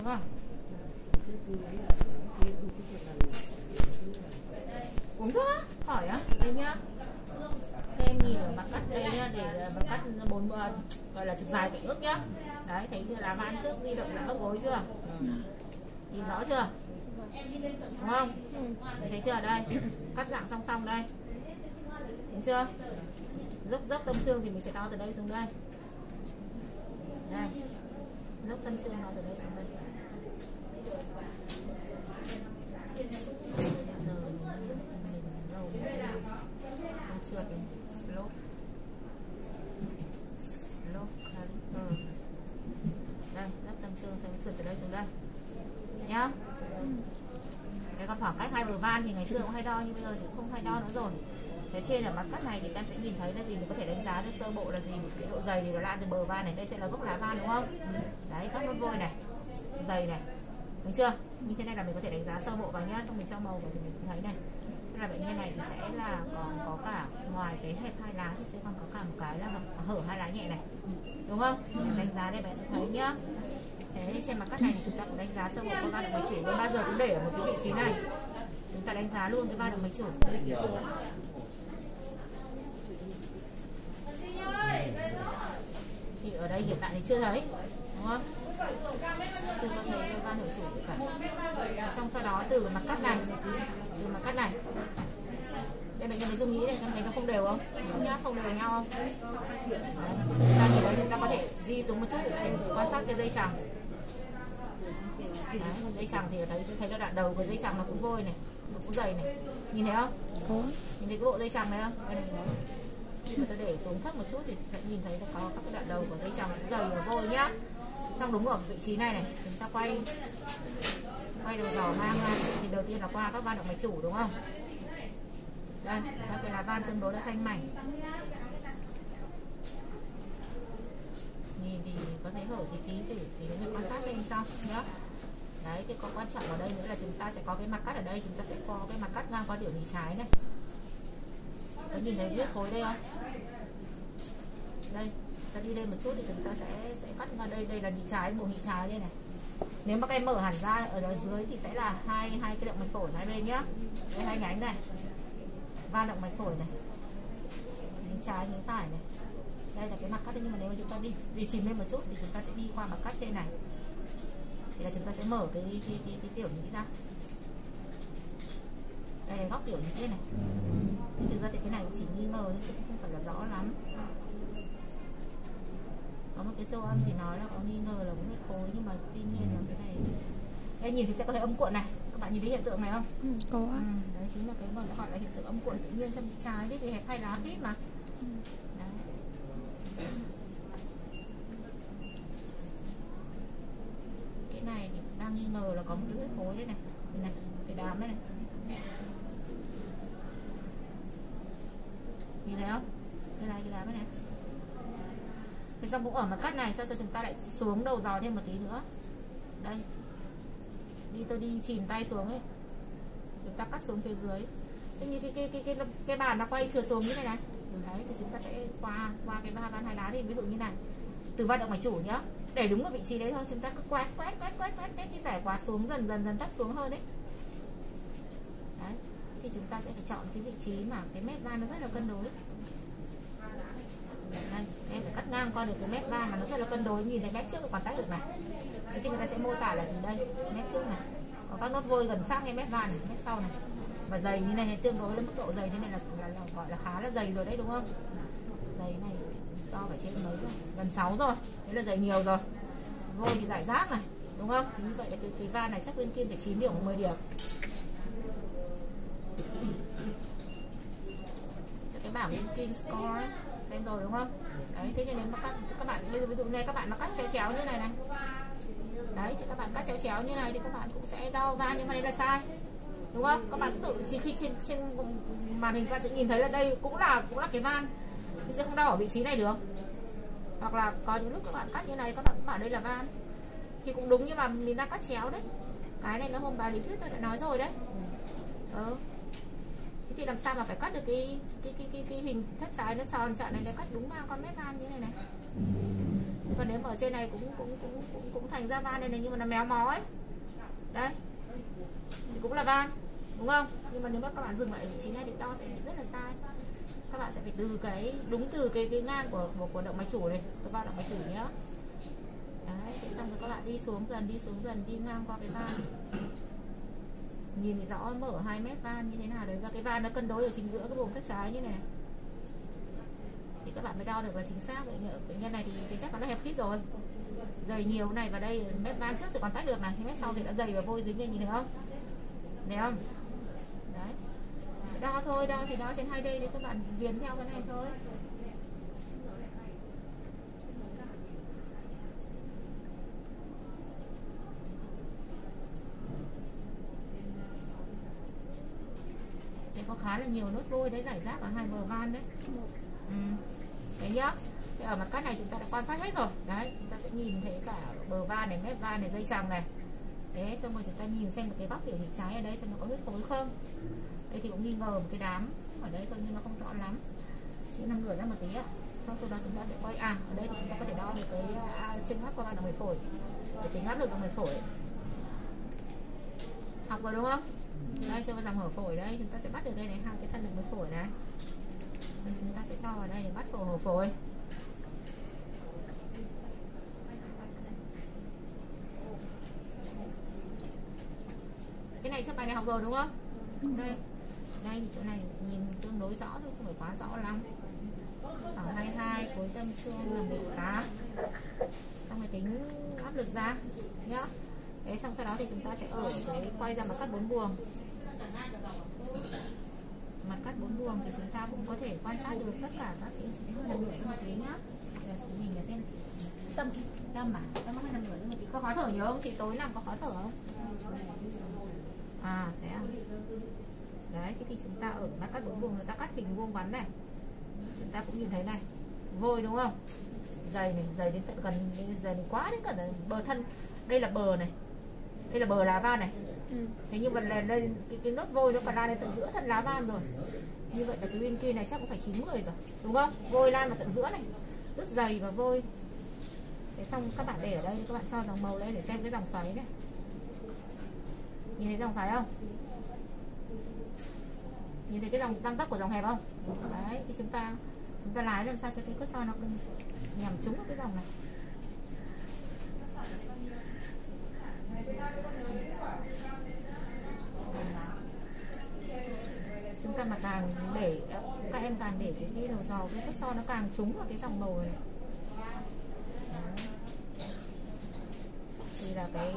không? Uống thuốc á? Khỏi á? Đây nhá. Thêm nhìn ở mặt cắt đây nhá, để mặt cắt 4 gọi là trực dài cạnh ước nhá. Đấy, thấy chưa, lá van trước di động là ấp gối chưa? Nhìn rõ chưa? Đúng không? Thấy chưa? Đây, cắt dạng song song đây. Thấy chưa? Dốc tâm xương thì mình sẽ đo từ đây xuống đây. Đây. Dốc tâm xương đo từ đây xuống đây. Trượt đi, slope caliper. Đây, dốc tâm xương sẽ trượt từ đây xuống đây nhá. Cái còn khoảng cách hai bờ van thì ngày xưa cũng hay đo, nhưng bây giờ thì không hay đo nữa rồi. Thế trên ở mặt cắt này thì em sẽ nhìn thấy là gì, mình có thể đánh giá được sơ bộ là gì, cái độ dày thì nó lan từ bờ van này, đây sẽ là gốc lá van đúng không? Đấy, các nốt vôi này, dày này, đúng chưa? Như thế này là mình có thể đánh giá sơ bộ vào nhá, xong mình cho màu vào thì mình cũng thấy này. Tức là bệnh nhân này thì sẽ là còn có cả, ngoài cái hẹp hai lá thì sẽ còn có cả một cái là hở hai lá nhẹ này, đúng không? Đánh giá đây bạn sẽ thấy nhá. Thế trên mặt cắt này thì chúng ta cũng đánh giá sơ bộ con va động mạch chủ, nhưng bao giờ cũng để ở một cái vị trí này. Chúng ta đánh giá luôn cái va động mạch chủ. Thì ở đây hiện tại thì chưa thấy, đúng không? Chưa có thấy va động chủ cả. Xong sau đó từ mặt cắt này, đây bệnh nhân thấy dung nhĩ này, em thấy nó không đều không? Không nhá, không đều nhau không? Ta nhìn đấy, chúng ta có thể di xuống một chút để quan sát cái dây chằng. Đấy, dây chằng thì ở đấy sẽ thấy là đoạn đầu của dây chằng nó cũng vôi này, nó cũng dày này, nhìn thấy không? Có. Nhìn thấy cái bộ dây chằng này không? Đây này. Khi mà ta để xuống thấp một chút thì sẽ nhìn thấy là có các cái đoạn đầu của dây chằng cũng dày và vôi nhá. Xong đúng ở vị trí này này, chúng ta quay đầu giò mang ra thì đầu tiên là qua các van động mạch chủ đúng không? Đây, cái lá van tương đối là thanh mảnh. Nhìn thì có thấy hở tí thì mình quan sát lên sau nhá. Đấy, cái có quan trọng ở đây nữa là chúng ta sẽ có cái mặt cắt ở đây, chúng ta sẽ có cái mặt cắt ngang qua tiểu nhĩ trái này. Có nhìn thấy huyết khối đây không? Đây, ta đi lên một chút thì chúng ta sẽ cắt ra đây, đây là nhĩ trái, bộ nhĩ trái đây này. Nếu mà các em mở hẳn ra ở đó dưới thì sẽ là hai cái động mạch phổi hai bên nhá. Đây hai nhánh này. Van động mạch phổi này. Nhánh trái, nhánh phải này. Đây là cái mặt cắt, nhưng mà nếu mà chúng ta đi chìm lên một chút thì chúng ta sẽ đi qua mặt cắt trên này. Thì là chúng ta sẽ mở cái tiểu nhĩ ra. Đây là góc tiểu nhĩ đây này. Nhưng thực ra thì cái này chỉ nghi ngờ chứ không phải là rõ lắm. Có một cái siêu âm thì nói là có nghi ngờ là huyết khối, nhưng mà tuy nhiên là cái này đây nhìn thì sẽ có thấy âm cuộn này, các bạn nhìn thấy hiện tượng này không? Có. Đấy chính là cái gọi là hiện tượng âm cuộn tự nhiên trong trái đấy, vì hẹp hai lá tít mà. Đấy. Cái này thì đang nghi ngờ là có một cái huyết khối đây này, cái đám đây này. Nhìn thấy không? Đây là cái đám này. Thế xong cũng ở mặt cắt này, sao chúng ta lại xuống đầu giò thêm một tí nữa. Đây. Tôi đi chìm tay xuống ấy. Chúng ta cắt xuống phía dưới. Thế như cái bàn nó quay trượt xuống như này này. Đấy, thì chúng ta sẽ qua cái van hai lá thì ví dụ như này. Từ van động mạch chủ nhá. Để đúng ở vị trí đấy thôi, chúng ta cứ quét cái giải quạt xuống dần tắt xuống hơn đấy. Đấy. Thì chúng ta sẽ phải chọn cái vị trí mà cái mép van nó rất là cân đối. Đây, em phải cắt ngang qua được cái mép van mà nó rất là cân đối, nhìn thấy mép trước còn tách được này. Thế thì người ta sẽ mô tả là gì đây? Mép trước này, có các nốt vôi gần sát ngay mép van này, mép sau này. Và dày như này thì tương đối với mức độ dày thế này là gọi là khá là dày rồi đấy đúng không? Dày này đo phải trên mấy rồi, gần 6 rồi, đấy là dày nhiều rồi. Vôi thì rải rác này, đúng không? Như vậy là cái van này chắc bên kia phải 9 điểm hoặc 10 điểm. Cái bảng Wilkin score ấy, xem rồi đúng không? Đấy, thế nên nếu mà các bạn ví dụ này các bạn mà cắt chéo như này này. Đấy, thì các bạn cắt chéo như này thì các bạn cũng sẽ đo van, nhưng mà đây là sai. Đúng không? Các bạn tự chỉ khi trên màn hình các bạn sẽ nhìn thấy là đây cũng là cái van. Thì sẽ không đo ở vị trí này được. Hoặc là có những lúc các bạn cắt như này các bạn cũng bảo đây là van. Thì cũng đúng, nhưng mà mình đang cắt chéo đấy. Cái này nó hôm bài lý thuyết tôi đã nói rồi đấy. Thế thì làm sao mà phải cắt được cái hình thất trái nó tròn chọn này để cắt đúng ngang con mép van như này này. Còn nếu mà ở trên này cũng thành ra van này này, nhưng mà nó méo mó ấy. Đây thì cũng là van, đúng không? Nhưng mà nếu mà các bạn dừng lại ở vị trí này thì đo sẽ bị rất là sai. Các bạn sẽ phải từ cái đúng từ cái ngang của động mạch chủ này vào động mạch chủ nhé. Đấy, thế xong rồi các bạn đi xuống dần, đi ngang qua cái van. Nhìn thì rõ mở 2 mét van như thế nào đấy, và cái van nó cân đối ở chính giữa cái vùng thất trái như này. Thì các bạn mới đo được là chính xác. Bệnh nhân này thì chắc nó hẹp khít rồi, dày nhiều này vào đây, mép van trước thì còn tách được này, thì mép sau thì đã dày và vôi dính lên, nhìn thấy không? Thấy không? Đấy. Đo thôi, đo thì đo trên 2D thì các bạn viền theo cái này thôi. Đây có khá là nhiều nốt vôi đấy, rải rác ở hai bờ van đấy. Đấy nhá. Thế ở mặt cắt này chúng ta đã quan sát hết rồi. Đấy, chúng ta sẽ nhìn thấy cả bờ van này, mép van này, dây chằng này. Đấy, xong rồi chúng ta nhìn xem một cái góc tiểu nhị trái ở đây xem nó có huyết khối không. Đây thì cũng nghi ngờ một cái đám ở đây thôi nhưng nó không rõ lắm. Chị nằm ngửa ra một tí ạ. Sau đó chúng ta sẽ quay ở đây thì chúng ta có thể đo được cái chân áp qua van động mạch phổi để tính áp lực động mạch phổi. Học rồi đúng không? Đây cho vào dòng hở phổi đây, chúng ta sẽ bắt được đây này, hai cái thân động mạch phổi này. Rồi chúng ta sẽ cho vào đây để bắt phổi hở phổi. Cái này trước bài này học rồi đúng không? Đây thì chỗ này nhìn tương đối rõ thôi, không phải quá rõ lắm. Khoảng 22 cuối tâm trương là 18. Xong rồi tính áp lực ra nhá. Thế xong sau đó thì chúng ta sẽ ở cái quay ra mặt cắt 4 buồng. Mặt cắt 4 buồng thì chúng ta cũng có thể quan sát được tất cả các chị hơi nằm ngửa ra một tí nhá. Giờ chị nhìn là tên chị Tâm à? Tâm hơi nằm ngửa ra một tí. Có khó thở nhiều không? Chị tối nằm có khó thở không? À thế à. Đấy, thế thì chúng ta ở mặt cắt 4 buồng, người ta cắt hình vuông vắn này. Chúng ta cũng nhìn thấy này, vôi đúng không? Dày này, dày đến tận gần, dày đến quá đến gần bờ thân. Đây là bờ này, đây là bờ lá van này. Thế nhưng mà đây cái nốt vôi nó còn lan đến tận giữa thân lá van rồi. Như vậy là cái bên kia này chắc cũng phải 90 rồi, đúng không? Vôi lan vào tận giữa này, rất dày và vôi. Thế xong các bạn để ở đây, các bạn cho dòng màu lên để xem cái dòng xoáy này. Nhìn thấy dòng xoáy không? Nhìn thấy cái dòng tăng tốc của dòng hẹp không? Đấy, thì chúng ta lái làm sao cho cái cốt son nó nhằm trúng vào cái dòng này. Chúng ta mà càng để, các em càng để cái đầu giò, cái cốt son nó càng trúng vào cái dòng màu này. Đấy. Thì là cái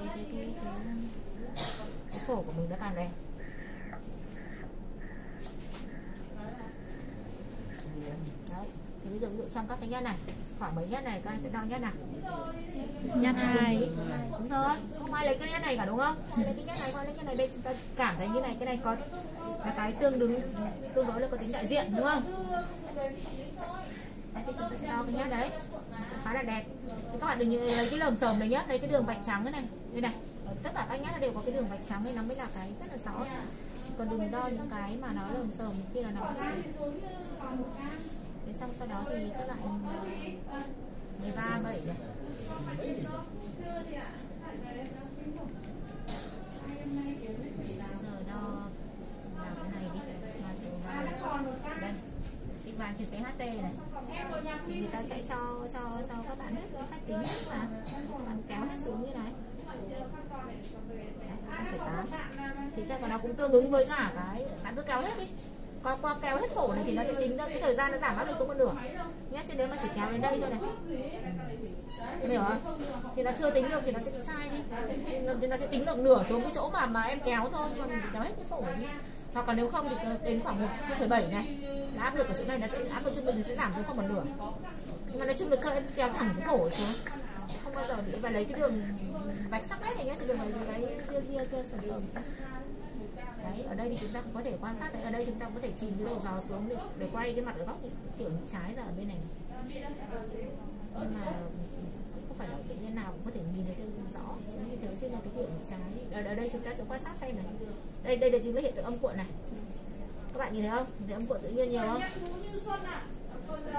phổ của mình nó càng đẹp. Đấy, thì ví dụ trong các cái nhát này, khoảng mấy nhát này các anh sẽ đo nhát nào? Nhát 2. Đúng rồi, không ai lấy cái nhát này cả đúng không? Lấy cái nhát này qua lấy cái này, đây chúng ta cảm thấy như này, cái này có là cái tương đối là có tính đại diện đúng không? Đấy, thì chúng ta sẽ đo cái nhát đấy, khá là đẹp. Thì các bạn đừng lấy cái lởm xởm này nhá, lấy cái đường vạch trắng này, đây này, tất cả các nhát đều có cái đường vạch trắng này, nó mới là cái rất là rõ. Còn đừng đo những cái mà nó lởm xởm kia là nó thế. Xong sau đó thì các bạn 13, 7 này. Giờ đo vào cái này đi. Đây, cái bàn chỉ THT này. Thì người ta sẽ cho các bạn hết cái phách tính mà các bạn kéo hết xuống như này. 1,8. Thì chắc là nó cũng tương ứng với cả cái bạn cứ kéo hết đi. Qua kéo hết phổ này thì nó sẽ tính ra cái thời gian nó giảm áp lực xuống một nửa nhé, chứ nếu mà chỉ kéo đến đây thôi này, hiểu không? Thì nó chưa tính được thì nó sẽ bị sai đi, thì nó sẽ tính được nửa xuống cái chỗ mà em kéo thôi, nhưng mà mình kéo hết cái phổ này. Hoặc là nếu không thì đến khoảng 1,7 này là áp lực ở chỗ này nó sẽ áp lực trung bình nó sẽ giảm xuống không một nửa, nhưng mà nói chung là các em kéo thẳng cái phổ xuống, không bao giờ bị và lấy cái đường vạch sắc nét này nhé, chứ đừng lấy cái ria kia sần sần. Đấy, ở đây thì chúng ta cũng có thể quan sát thấy, ở đây chúng ta cũng có thể chìm cái đầu giò xuống để quay cái mặt ở góc tiểu nhị trái ra ở bên này. Nhưng mà không phải là bệnh nhân nào cũng có thể nhìn thấy rõ, chính vì thế nên là cái tiểu nhị trái. Ở đây chúng ta sẽ quan sát xem này. Đây là chính là hiện tượng âm cuộn này. Các bạn nhìn thấy không? Nhìn thấy âm cuộn tự nhiên nhiều không?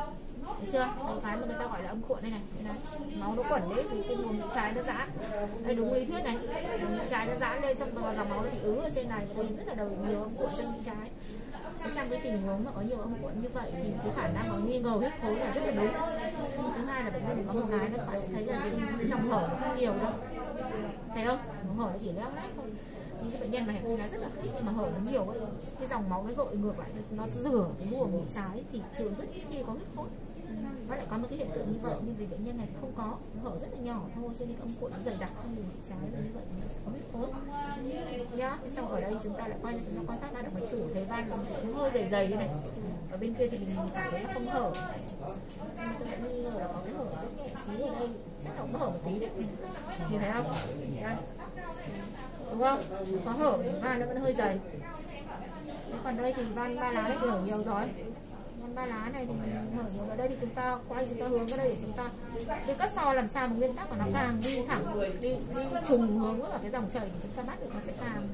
Được chưa? Đây cái mà người ta gọi là âm cuộn đây này. Máu nó quẩn đấy thì cái buồng bị trái nó giãn. Đây đúng lý thuyết này. Buồng bị trái nó giãn lên xong rồi dòng máu nó bị ứ ở trên này, và đây rất là nhiều âm cuộn chân bị trái. Trong cái tình huống mà có nhiều âm cuộn như vậy thì cái khả năng mà nghi ngờ huyết khối là rất là đúng. Thứ hai là bệnh nhân có một cái nó bạn sẽ thấy là cái dòng hở nó không nhiều đâu, thấy không? Dòng hở nó chỉ lép lép thôi. Những cái bệnh nhân mà hẹp đá rất là khít nhưng mà hở nó nhiều ấy, cái dòng máu nó dội ngược lại, nó rửa cái buồng bị trái thì thường rất ít khi có huyết khối. Và lại có một cái hiện tượng như vậy, nhưng vì bệnh nhân này không có, nó hở rất là nhỏ thôi, cho nên âm cuộn nó dày đặc trong buồng bị trái, và như vậy thì nó sẽ có huyết khối nhá. Xong ở đây chúng ta lại quay cho chúng ta quan sát ra được cái chủ thấy van nó sẽ hơi dày dày như này, ở bên kia thì mình cảm thấy là không hở, nhưng tôi vẫn nghi ngờ là có cái hở rất nhẹ xíu ở đây, chắc là cũng có hở một tí đấy, nhìn thấy không? Đây. Đúng không? Có hở, van nó vẫn hơi dày. Còn đây thì van ba lá này thì hở nhiều rồi. Van ba lá này thì hở nhiều. Ở đây thì chúng ta quay, chúng ta hướng vào đây để chúng ta đi cắt so làm sao mà nguyên tắc của nó càng đi thẳng, đi trùng hướng với cả cái dòng chảy thì chúng ta bắt được nó sẽ càng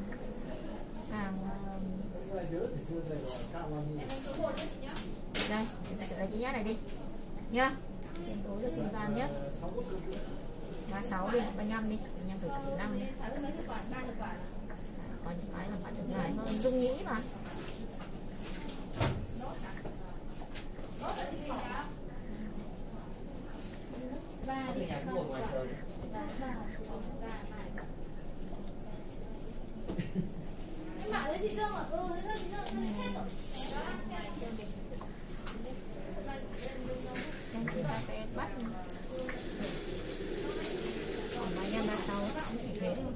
đây, chúng ta sẽ lấy cái nhát này đi nhá, đối với trung gian nhất 36 đi, 35 đi, 35 đi. Có những cái là bạn được dài hơn dung nhĩ mà. Chúng ta sẽ bắt còn 35, 36 cũng chỉ thế thôi.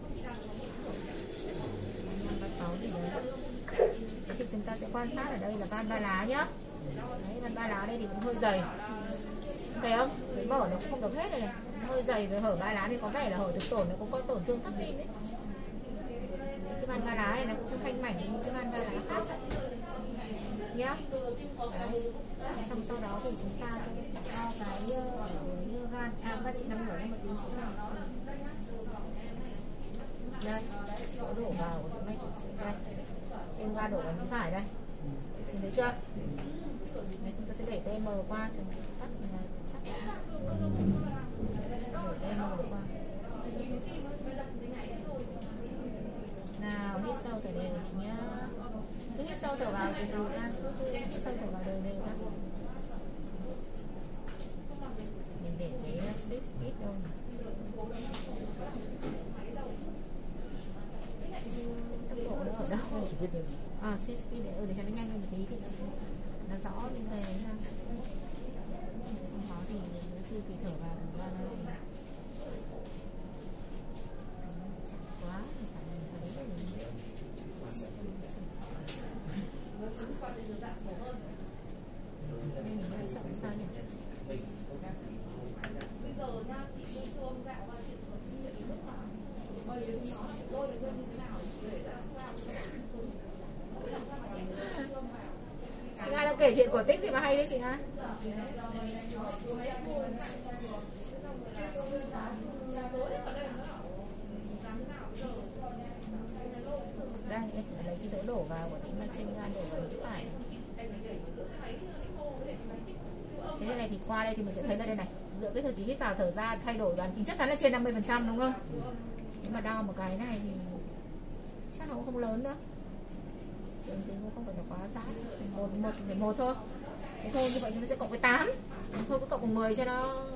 35, 36 thì đấy. Thế thì chúng ta sẽ quan sát ở đây là van ba lá nhá. Đấy, van ba lá đây thì cũng hơi dày. Thấy không? Cái mở nó cũng không được hết này này. Hơi dày với hở ba lá thì có vẻ là hở được tổn, nó cũng có tổn thương thấp tim đấy. Cái van ba lá này nó cũng không thanh mảnh như cái van ba lá khác nhá. Đấy. Xong sau đó thì chúng ta sẽ đo cái gan. Các chị đang mở ra một tí xíu nào. Đây, chỗ đổ vào của chúng này đây. Trên ga đổ vào bên phải đây. Nhìn thấy chưa? Đây, chúng ta sẽ đẩy TM qua cho tắt này. Đẩy TM qua. Nào, hít sâu thở đều chị nhá. Cứ hít sâu thở vào từ từ ra, hít sâu thở vào đều đều ra. Mình để cái shift speed đâu. Tốc độ nó ở đâu? Shift speed để cho nó nhanh hơn một tí thì nó rõ những cái ra. Không có thì nó chưa kỳ thở vào thở ra nó chặt quá thì chả nhìn thấy được. Nên mình hơi chậm sao nhỉ? Chị Nga đang kể chuyện cổ tích gì mà hay đấy chị Nga. Đây, em phải lấy cái chỗ đổ vào của chúng ta, trên gan đổ vào cái phải. Thế này thì qua đây thì mình sẽ thấy là đây này, giữa cái thời kỳ hít vào thở ra thay đổi đoàn tính chắc chắn là trên 50% đúng không? Nếu mà đo một cái này thì chắc nó cũng không lớn nữa. Thường thì cũng không phải là quá giãn, một thôi. Thế thôi, như vậy chúng ta sẽ cộng với 8. Thôi cứ cộng với 10 cho nó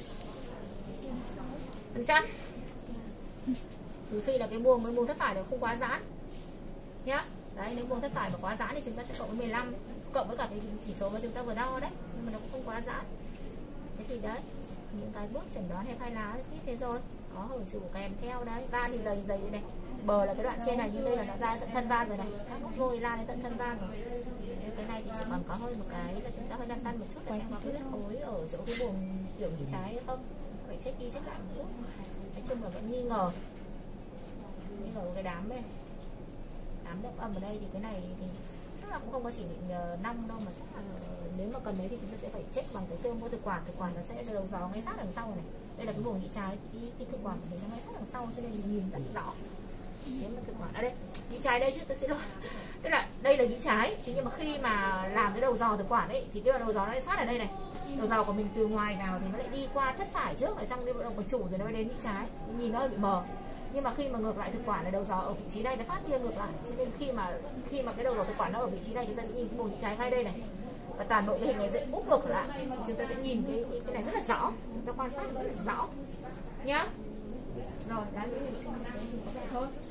phần trăm. Trừ phi là cái buồng thất phải nó không quá giãn nhá. Đấy, nếu buồng thất phải mà quá giãn thì chúng ta sẽ cộng với 15, cộng với cả cái chỉ số mà chúng ta vừa đo đấy, nhưng mà nó cũng không quá giãn. Thế thì đấy, những cái bước chẩn đoán hẹp hai lá thì thế rồi, có hở trụ kèm theo đấy, van thì dày dày này, bờ là cái đoạn trên này, nhưng đây là nó ra tận thân van rồi này, các nút vôi ra đến tận thân van rồi. Cái này thì chỉ còn có hơi một cái là chúng ta hơi lăn tăn một chút là xem có cái huyết khối ở chỗ cái buồng tiểu nhĩ trái không, phải check đi check lại một chút. Nói chung là vẫn nghi ngờ cái đám đây, đám đậm âm ở đây thì cái này thì chắc là cũng không có chỉ định nong đâu, mà chắc là nếu mà cần đấy thì chúng ta sẽ phải check bằng cái siêu âm mô thực quản nó sẽ đầu gió ngay sát đằng sau này. Đây là cái buồng nhĩ trái, cái thực quản của mình nó ngay sát đằng sau cho nên nhìn rất rõ. Nếu mà thực quản ở đây, nhĩ trái đây chứ, tôi xin lỗi. Tức là đây là nhĩ trái, thế nhưng mà khi mà làm cái đầu giò thực quản ấy thì cái đầu giò nó sát ở đây này. Đầu dò của mình từ ngoài vào thì nó lại đi qua thất phải trước, lại sang đi vận động của chủ rồi nó mới đến nhĩ trái, nhìn nó hơi bị mờ. Nhưng mà khi mà ngược lại thực quản là đầu dò ở vị trí này nó phát tia ngược lại, cho nên khi mà cái đầu dò thực quản nó ở vị trí này, chúng ta sẽ nhìn cái bồn nhĩ trái ngay đây này, và toàn bộ cái hình này sẽ úp ngược lại, chúng ta sẽ nhìn cái này rất là rõ, chúng ta quan sát rất là rõ nhá. Rồi đấy, xin có vậy thôi.